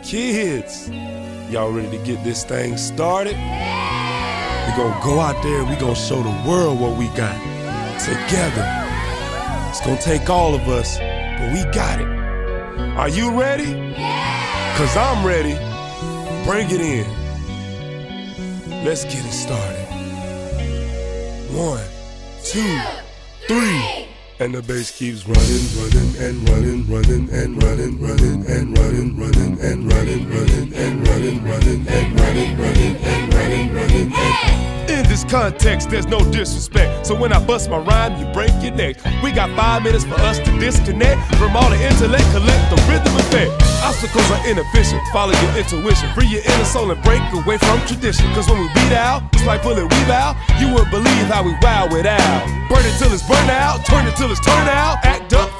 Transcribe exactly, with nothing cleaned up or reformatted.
Kids, y'all ready to get this thing started? We're gonna go out there and we're gonna show the world what we got together. It's gonna take all of us, but we got it. Are you ready? Yeah! Cause I'm ready. Bring it in. Let's get it started. One, two, three. And the bass keeps running, running, and running, running, and running, running, and running, running, and running, running, and running, running, and running, running, and running, running, and in this context, there's no disrespect. So when I bust my rhyme, you break your neck. We got five minutes for us to disconnect from all the intellect, collect the rhythm effect. Obstacles are inefficient. Follow your intuition, free your inner soul and break away from tradition. Cause when we beat out, it's like bullet we bow. You wouldn't believe how we wow it out. Burn it till it's burnt out, turn it till it's turned out. Act up,